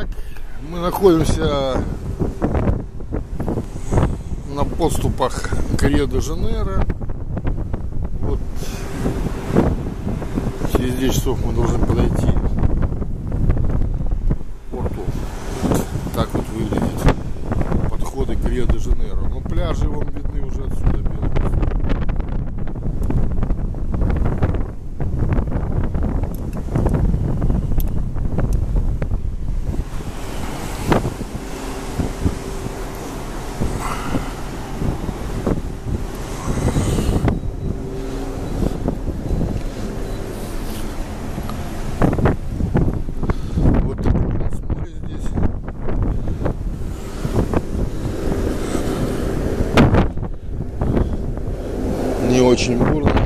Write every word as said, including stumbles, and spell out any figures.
Итак, мы находимся на подступах к Рио-де-Жанейро. Вот через десять часов мы должны подойти к порту. Так вот выглядит подходы к Рио-де-Жанейро. Но пляжи вам видны уже отсюда. Не очень бурно.